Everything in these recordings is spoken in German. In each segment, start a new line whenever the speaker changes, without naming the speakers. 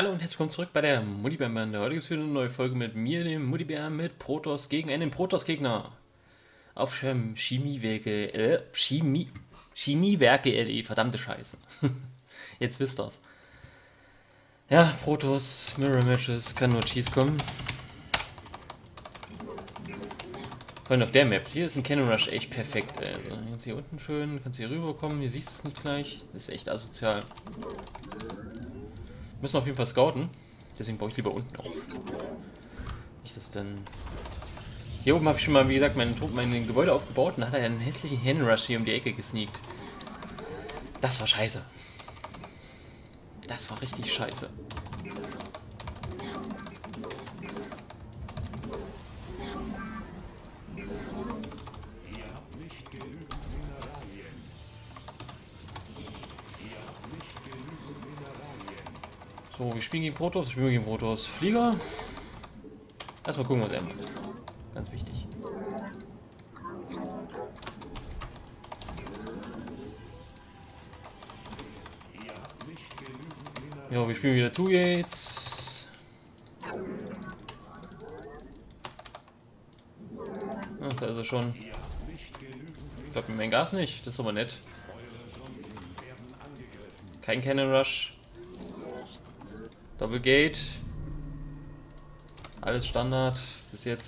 Hallo und herzlich willkommen zurück bei der Muttibären-Bande. Heute gibt es wieder eine neue Folge mit mir, dem Muttibären, mit Protoss gegen einen Protoss-Gegner. Auf Chemiewerke.de, verdammte Scheiße. Jetzt wisst ihr's. Ja, Protoss, Mirror Matches, kann nur Cheese kommen. Vor allem auf der Map. Hier ist ein Cannon Rush echt perfekt. Also, jetzt hier unten schön, kannst hier rüberkommen, hier siehst du es nicht gleich. Das ist echt asozial. Müssen auf jeden Fall scouten. Deswegen baue ich lieber unten auf. Nicht, dass dann... Hier oben habe ich schon mal, wie gesagt, mein Gebäude aufgebaut und dann hat er einen hässlichen Cannon-Rush hier um die Ecke gesneakt. Das war scheiße. Das war richtig scheiße. So, wir spielen gegen Protoss, Flieger. Erstmal gucken, was er macht. Ganz wichtig. Ja, wir spielen wieder Two Gates. Ach, da ist er schon. Ich glaube, mein Gas nicht. Das ist aber nett. Kein Cannon Rush. Double Gate. Alles Standard bis jetzt.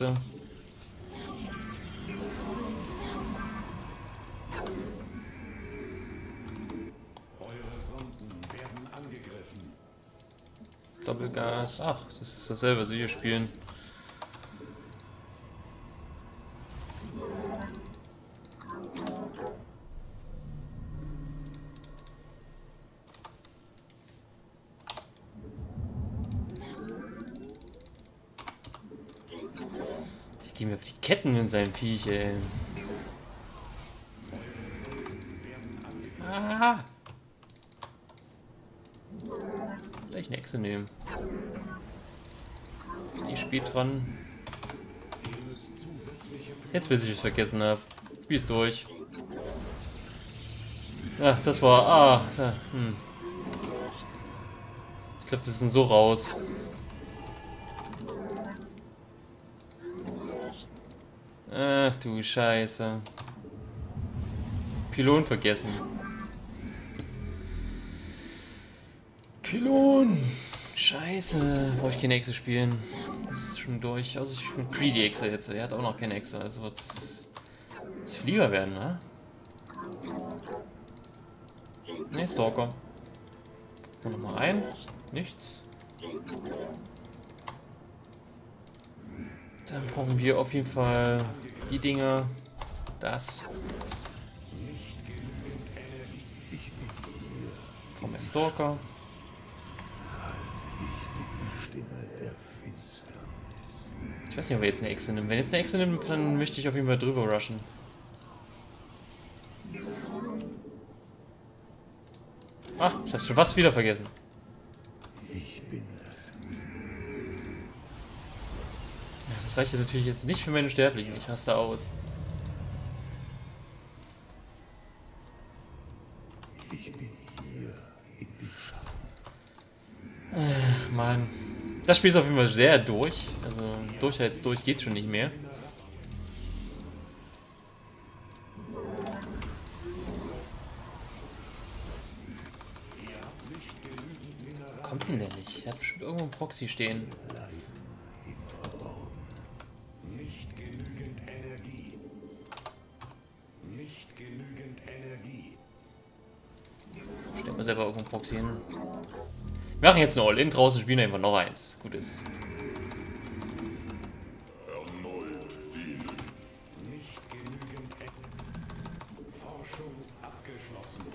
Doppelgas. Ach, das ist dasselbe, was wir hier spielen. Die gehen mir auf die Ketten in seinem Viech, ey. Ah! Gleich eine Echse nehmen. Die spielt dran. Jetzt, bis ich es vergessen habe. Wie ist durch. Ach, das war... Ich glaube, wir sind so raus. Ach du Scheiße. Pylon vergessen. Pylon! Scheiße. Brauche ich keine Echse spielen. Das ist schon durch. Also ich bin Greedy Echse jetzt. Er hat auch noch keine Echse. Also wird es Flieger werden, ne? Ne, Stalker. Noch mal ein. Nichts. Dann brauchen wir auf jeden Fall die Dinger. Das. Brauchen wir Stalker. Ich weiß nicht, ob wir jetzt eine Echse nimmt. Wenn jetzt eine Echse nimmt, dann möchte ich auf jeden Fall drüber rushen. Ah, ich hab's schon fast wieder vergessen. Ja, das reicht jetzt natürlich jetzt nicht für meine Sterblichen. Ich raste aus. Mann. Das Spiel ist auf jeden Fall sehr durch. Also durch geht schon nicht mehr. Kommt denn der nicht? Der hat bestimmt irgendwo einen Proxy stehen.
Nicht genügend Energie. Nicht genügend Energie.
Stellt man selber irgendwo einen Proxy hin. Wir machen jetzt ein All-In draußen, spielen einfach noch eins. Gut ist.
Nicht genügend Forschung abgeschlossen.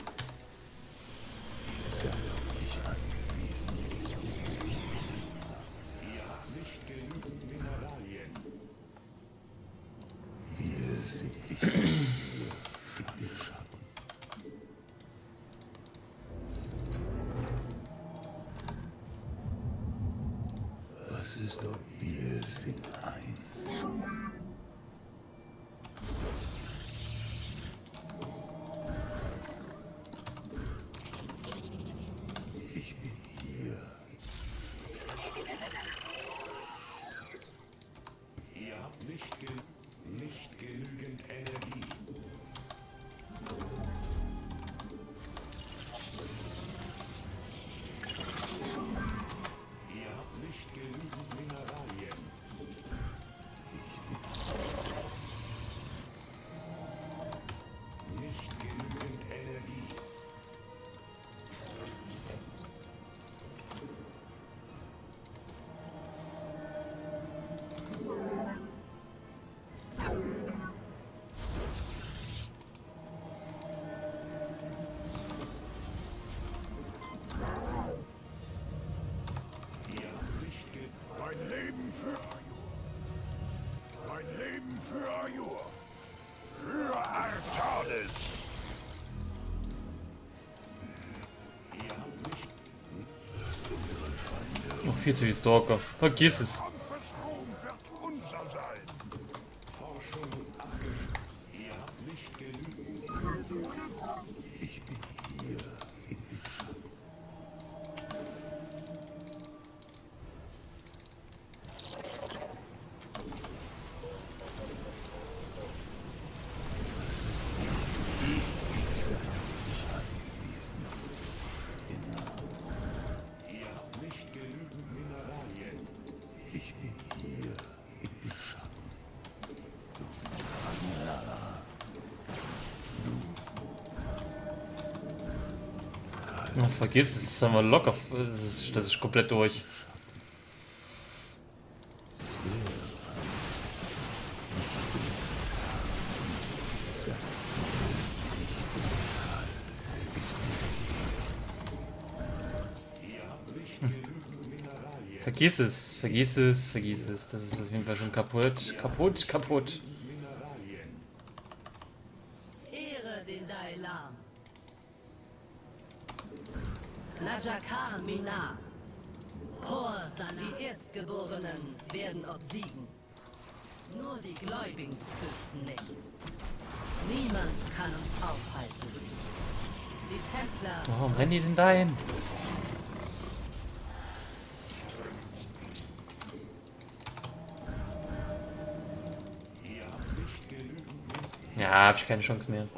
Sehr auf dich angewiesen. Ihr habt nicht genügend Mineralien. Wir sind nicht in den Schatten. Was ist doch? Wir sind eins. Ich bin hier.
Viel zu viel Stalker. Vergiss es. Ach, vergiss es, das haben wir locker. Das ist komplett durch. Vergiss es, vergiss es, vergiss es. Das ist auf jeden Fall schon kaputt. Kaputt, kaputt.
Ehre den Dailam. Najakar Minar. Horsan, die Erstgeborenen werden obsiegen. Nur die Gläubigen fürchten nicht. Niemand kann uns aufhalten. Die Templer...
Warum rennen die denn dahin? Ja, habe ich keine Chance mehr.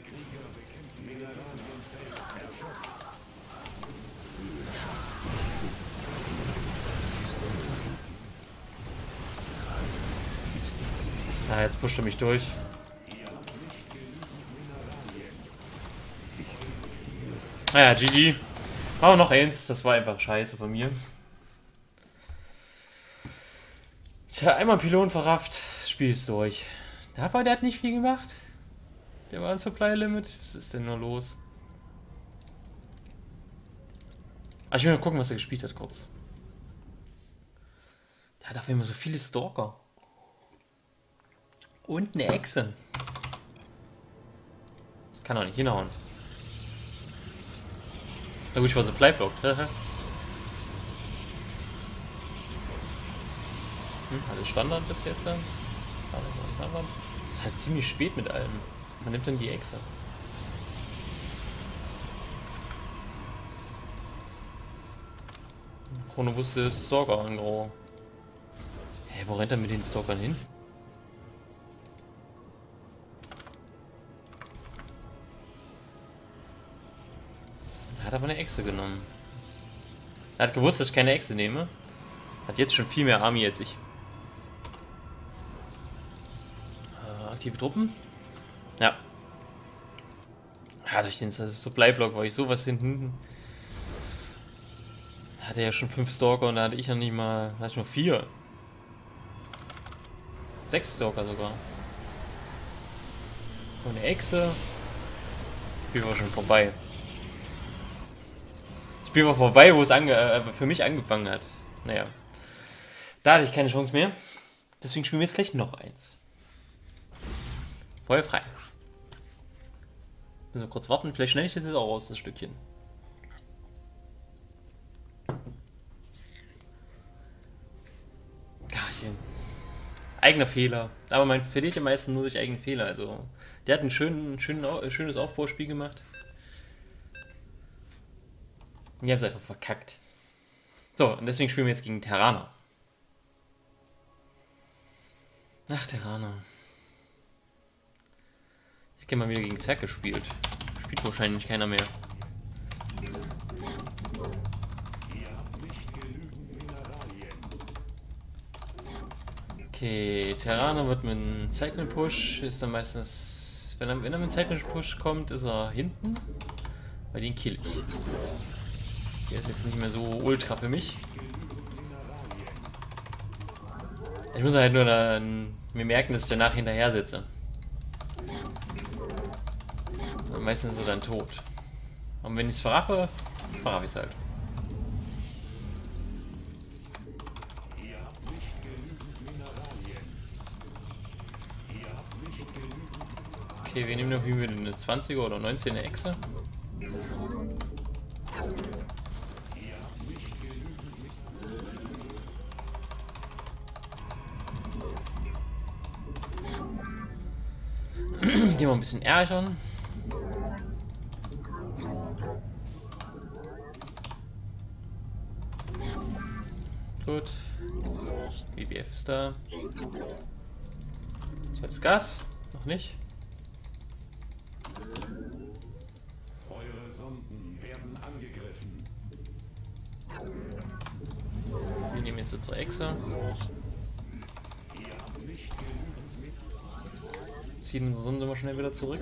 Ah, jetzt pusht er mich durch. Ah ja, GG. Oh, noch eins. Das war einfach scheiße von mir. Tja, einmal Pylon verrafft. Das Spiel ist durch. Der hat nicht viel gemacht. Der war ein Supply Limit. Was ist denn nur los? Ah, ich will mal gucken, was er gespielt hat, kurz. Der hat auf immer so viele Stalker. Und eine Echse. Kann auch nicht hinhauen. Na gut, ich war Supply Block. Alles Standard bis jetzt. Alles Standard. Das ist halt ziemlich spät mit allem. Man nimmt dann die Echse. Chrono wusste Stalker an Gro. Hä, wo rennt er mit den Stalkern hin? Er hat aber eine Echse genommen. Er hat gewusst, dass ich keine Echse nehme. Hat jetzt schon viel mehr Army als ich. Aktive Truppen? Ja. Ja, durch den Supply-Block war ich sowas hinten. Da hatte er ja schon 5 Stalker und da hatte ich ja nicht mal. Da hatte ich nur 4. 6 Stalker sogar. Und eine Echse. Das Spiel war schon vorbei. Das Spiel war vorbei, wo es für mich angefangen hat. Naja. Da hatte ich keine Chance mehr. Deswegen spielen wir jetzt gleich noch eins. Feuer frei. Müssen wir kurz warten. Vielleicht schneide ich das jetzt auch raus, das Stückchen. Garchen. Eigener Fehler. Aber man verliert ja meistens nur durch eigene Fehler. Also, der hat ein schönes Aufbauspiel gemacht. Und die haben es einfach verkackt. So, und deswegen spielen wir jetzt gegen Terraner. Ach, Terraner. Ich habe mal wieder gegen Zack gespielt. Spielt wahrscheinlich keiner mehr. Okay, Terraner wird mit einem Cycling Push, ist dann meistens, wenn er mit einem Cycling Push kommt, ist er hinten, weil den kill ich. Der ist jetzt nicht mehr so ultra für mich. Ich muss halt nur dann mir merken, dass ich danach hinterher sitze. Und meistens ist er dann tot. Und wenn ich es verraffe ich es halt. Okay, wir nehmen noch wie eine 20er oder 19er Echse. Gehen wir ein bisschen ärgern. Gut. BBF ist da. Zweites Gas. Noch nicht.
Eure Sonden werden angegriffen.
Wir nehmen jetzt unsere Echse. Ziehen unsere Sonde mal schnell wieder zurück.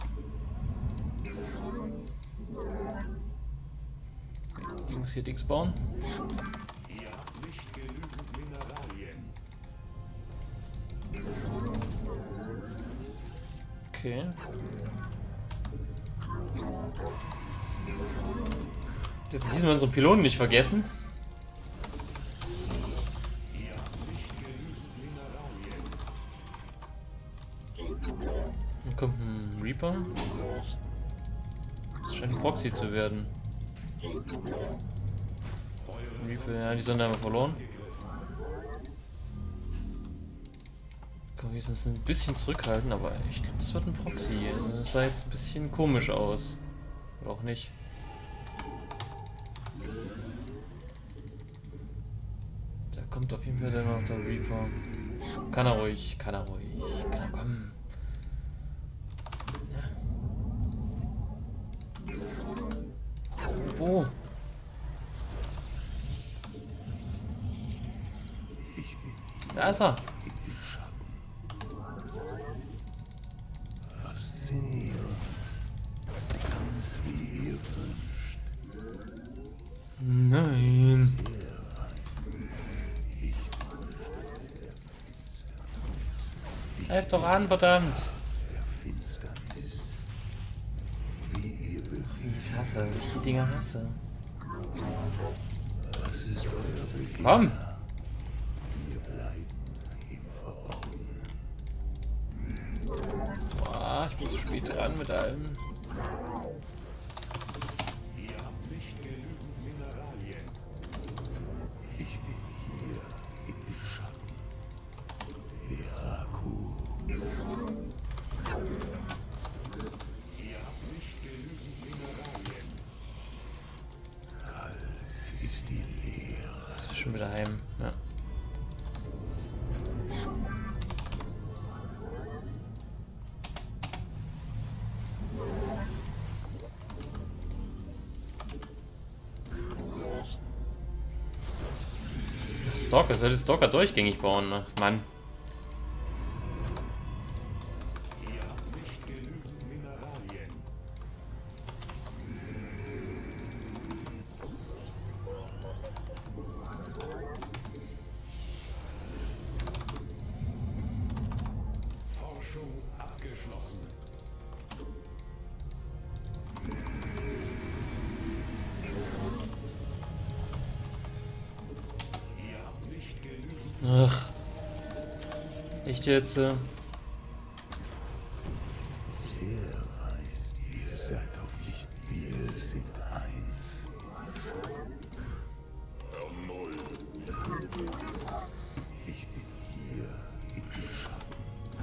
Die muss hier Dings bauen.
Ihr habt nicht genügend Mineralien.
Okay. Dürfen diesmal unsere Pylonen nicht vergessen.
Ihr habt nicht genügend Mineralien.
Dann kommt ein Reaper. Das scheint ein Proxy zu werden. Reaper, ja, die Sonde haben wir verloren. Können wir jetzt ein bisschen zurückhalten, aber ich glaube, das wird ein Proxy. Also das sah jetzt ein bisschen komisch aus. Oder auch nicht. Da kommt auf jeden Fall dann noch der Reaper. Kann er ruhig, kann er ruhig. Kann er kommen. Oh. Da ist er.
Faszinierend. Ganz wie ihr wünscht.
Nein. Greif doch an, verdammt.
Der Finsternis. Wie ihr
Wie ich hasse, wie ich die Dinger hasse.
Was ist euer Begehren?
Komm.
Wir bleiben im Verborgenen.
Boah, ich bin zu spät dran mit allem.
Ihr habt nicht genügend Mineralien. Ich bin hier in den Schatten. Heraku. Ihr habt nicht genügend Mineralien. Kalt ist die Leere.
Jetzt bist du schon wieder heim. Ja. Stalker, sollte Stalker durchgängig bauen, ne? Mann.
Ihr habt nicht genügend Mineralien. Forschung abgeschlossen. Ihr habt nicht genügend.
Ach. Echt jetzt?
Sehr weit. Ihr seid auf mich. Wir sind eins. Erneut. Ich bin hier in den Schatten.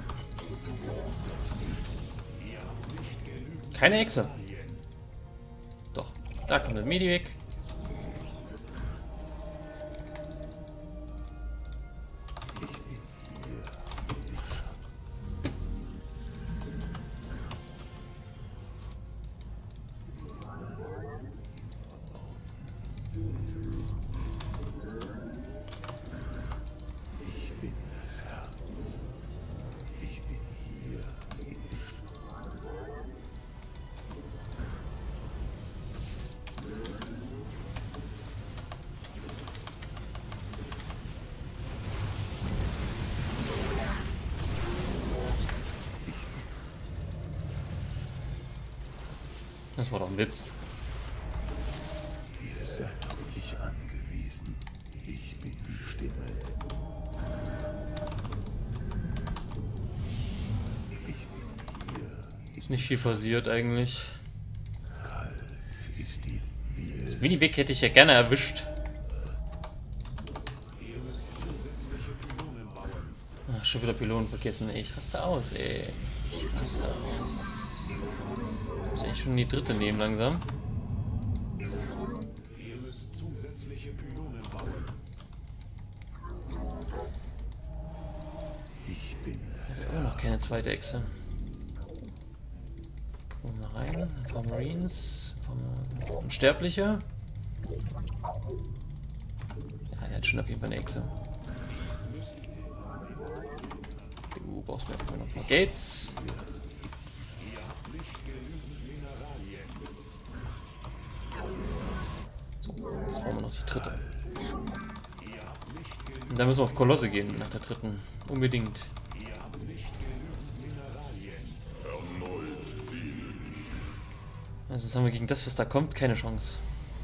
Ihr habt nicht genügend
Keine Echse.
Mineralien.
Doch. Da kommt der Medivac.
Ich bin das Herr. Ich bin hier in den Schatten.
Das war doch ein Witz.
Ihr seid auf mich angewiesen. Ich bin die Stimme. Ich bin hier.
Ist nicht viel passiert eigentlich.
Kalt ist die Bier.
Medivac hätte ich ja gerne erwischt.
Ihr müsst zusätzliche Pylonen bauen.
Ach, schon wieder Pylonen vergessen. Ey, ich raste aus, ey. Was da ist. Muss eigentlich schon die dritte nehmen langsam.
Ihr müsst zusätzliche Pylonen bauen. Ich bin
Das ist immer noch keine zweite Echse. Gucken wir mal rein. Ein paar Marines. Ein paar Unsterbliche. Ja, der hat schon auf jeden Fall eine Echse. Du brauchst mir noch ein paar Gates. So, jetzt brauchen wir noch die dritte. Und dann müssen wir auf Kolosse gehen nach der dritten. Unbedingt. Also jetzt haben wir gegen das, was da kommt, keine Chance.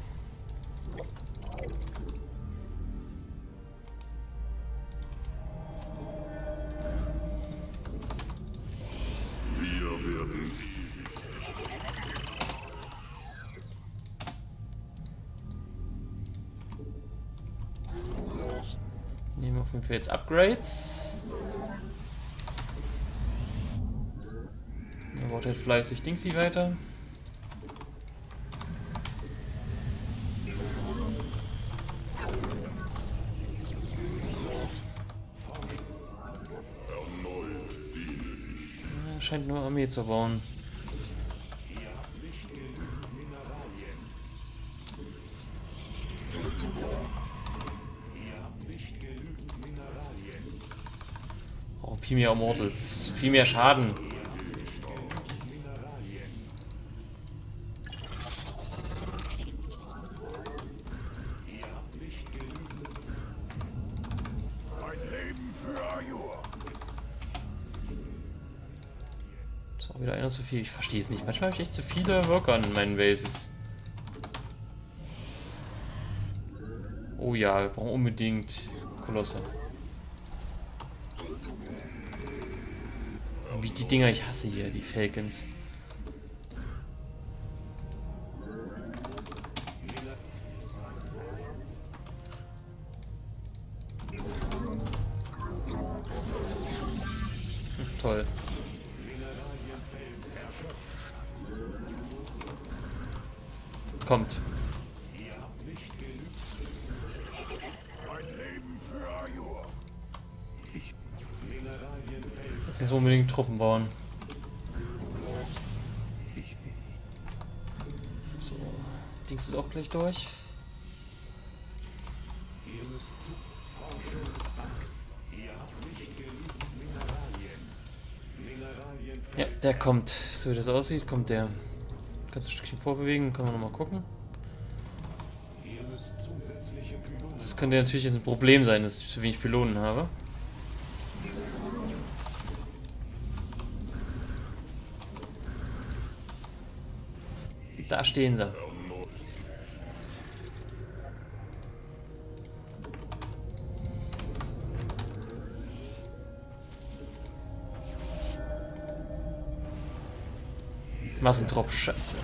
Nehmen wir auf jeden Fall jetzt Upgrades. Er baut halt fleißig Dingsy weiter. Er scheint nur Armee zu bauen. Oh, viel mehr Immortals, viel mehr Schaden. Ist auch wieder einer zu viel. Ich verstehe es nicht. Manchmal habe ich echt zu viele Worker an meinen Bases. Oh ja, wir brauchen unbedingt Kolosse. Wie die Dinger, ich hasse hier, die Falcons. Toll. Kommt. Jetzt müssen wir unbedingt Truppen bauen. So, Dings ist auch gleich durch. Ja, der kommt. So wie das aussieht, kommt der. Kannst du ein Stückchen vorbewegen, können wir nochmal gucken. Das könnte natürlich jetzt ein Problem sein, dass ich zu wenig Pylonen habe. Da stehen sie. Massentropf, Scheiße.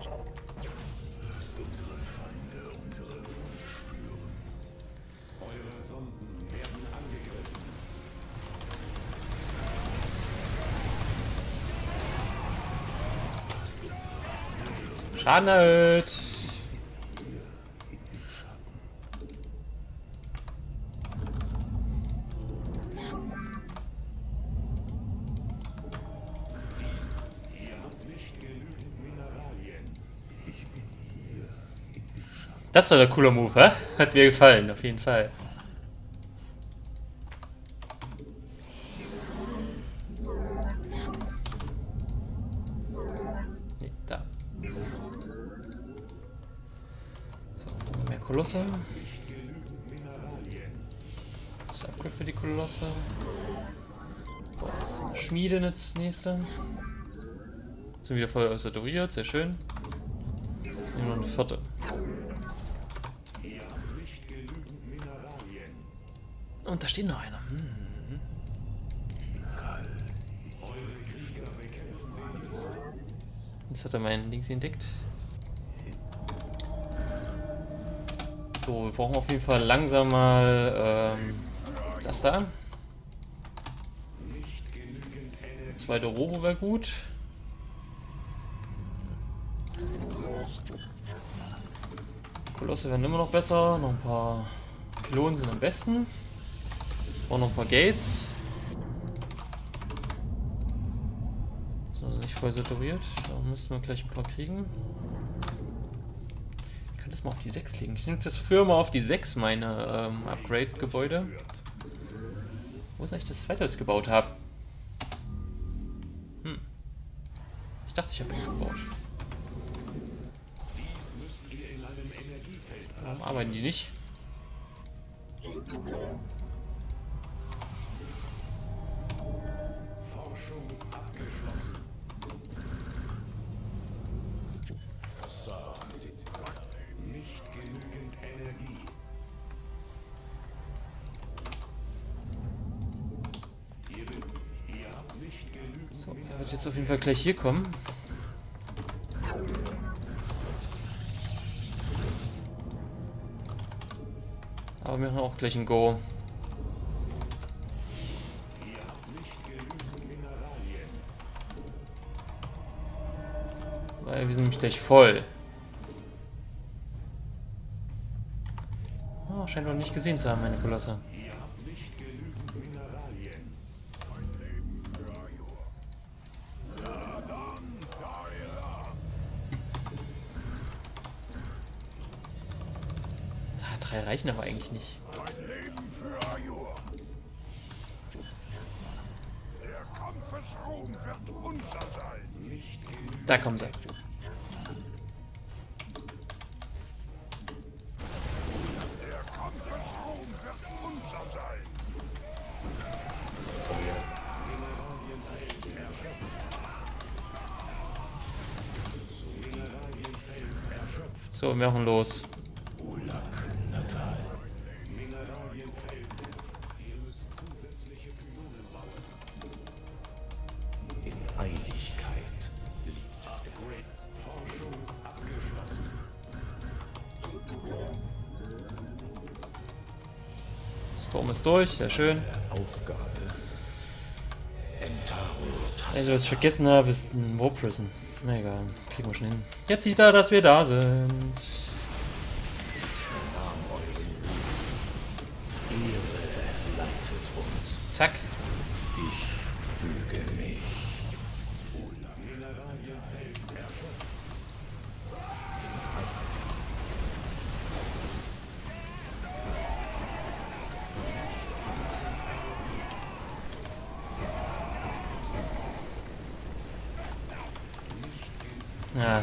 Schaden erhöht. Das war der cooler Move, hä? Hat mir gefallen, auf jeden Fall. Nee, da. So, mehr Kolosse. Das Upgrade für die Kolosse. Boah, das ist eine Schmiede als nächste. Sind wieder voll saturiert, sehr schön. Nehmen wir noch eine vierte. Und da steht noch einer. Jetzt hat er meinen Dings entdeckt. So, wir brauchen auf jeden Fall langsam mal das da. Zweite Robo wäre gut. Kolosse werden immer noch besser. Noch ein paar Pylonen sind am besten. Auch noch ein paar Gates. So, nicht voll saturiert. Da müssten wir gleich ein paar kriegen. Ich könnte das mal auf die 6 legen. Ich nehme das früher mal auf die 6, meine Upgrade-Gebäude. Wo ist eigentlich das zweite, was ich gebaut habe? Ich dachte, ich habe nichts gebaut. Warum arbeiten die nicht?
Forschung abgeschlossen. Nicht genügend Energie. Ihr habt nicht genügend.
So, er wird jetzt auf jeden Fall gleich hier kommen. Aber wir haben auch gleich ein Go.
Ihr habt nicht genügend Mineralien.
Weil wir sind nämlich gleich voll. Oh, scheint doch nicht gesehen zu haben, meine Kolosse.
Ihr habt nicht genügend Mineralien.
Ah, 3 reichen aber eigentlich nicht.
Mein Leben für Ajur. Der Kampfesruhm wird unser sein. Nicht genügend.
Da kommen sie.
Der Kampfesruhm wird unser sein. Mineralienfeld erschöpft. Mineralienfeld erschöpft.
So, wir machen los.
Mineralienfeld. Ihr müsst zusätzliche Pylonen bauen.
In Einigkeit liegt
Upgrade. Forschung abgeschlossen.
Storm ist durch, sehr schön.
Aufgabe.
Also, was ich vergessen habe, ist ein Warp Prison. Na egal, kriegen wir schon hin. Jetzt sieht er, dass wir da sind.
Ehre leitet uns.
Zack.
Ich füge mich.
Mineralienfeld erschöpft.
Ja.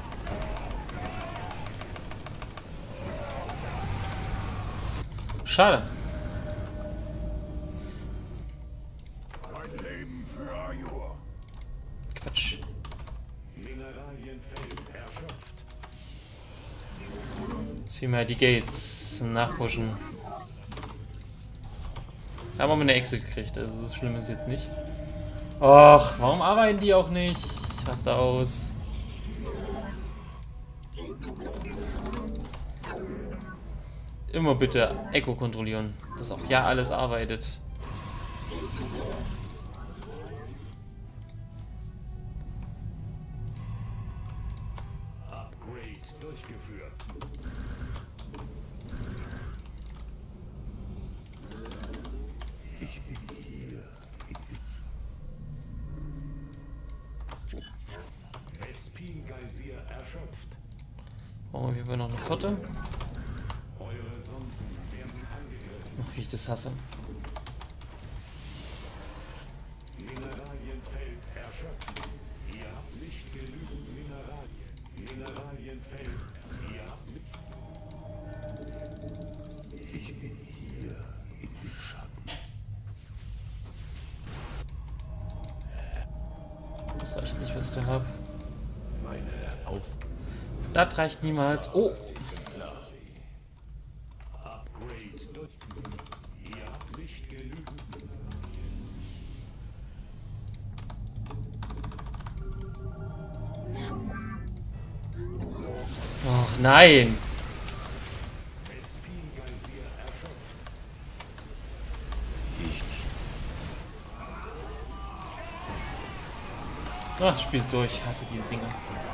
Schade.
Mein Leben für Ajur.
Quatsch.
Mineralienfeld erschöpft.
Ziehen wir die Gates zum Nachpushen. Da haben wir eine Echse gekriegt, also so schlimm ist es jetzt nicht. Och, warum arbeiten die auch nicht? Ich raste aus. Immer bitte Echo kontrollieren, dass auch ja alles arbeitet.
Upgrade durchgeführt. Ich bin hier. Vespin-Geysir erschöpft.
Brauchen wir noch eine vierte?
Eure Sonden werden angegriffen.
Ach, wie ich das hasse.
Mineralienfeld erschöpft. Ihr habt nicht genügend Mineralien. Mineralienfeld. Ihr habt nicht. Ich bin hier in den Schatten.
Das reicht nicht, was ich da habe.
Meine Aufgabe.
Das reicht niemals. Oh!
Upgrade durch. Ihr habt nicht genügend.
Och, nein!
Vespin-Geysir erschöpft.
Ach, spiel's durch. Ich hasse diese Dinger.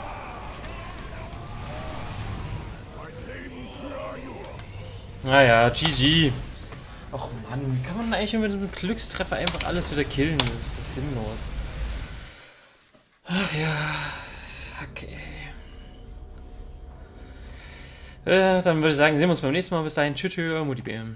Naja, GG. Och Mann, wie kann man eigentlich mit so einem Glückstreffer einfach alles wieder killen? Das ist sinnlos. Ach ja. Fuck, ey. Dann würde ich sagen, sehen wir uns beim nächsten Mal. Bis dahin, tschüss, euer Muttibär.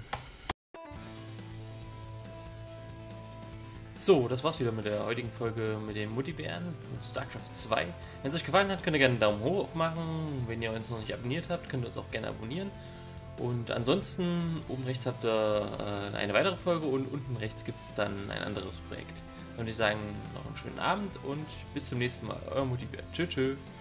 So, das war's wieder mit der heutigen Folge mit den Muttibären und StarCraft 2. Wenn es euch gefallen hat, könnt ihr gerne einen Daumen hoch machen. Wenn ihr uns noch nicht abonniert habt, könnt ihr uns auch gerne abonnieren. Und ansonsten, oben rechts habt ihr eine weitere Folge und unten rechts gibt es dann ein anderes Projekt. Dann würde ich sagen, noch einen schönen Abend und bis zum nächsten Mal. Euer Muttibär. Tschüss, tschüss.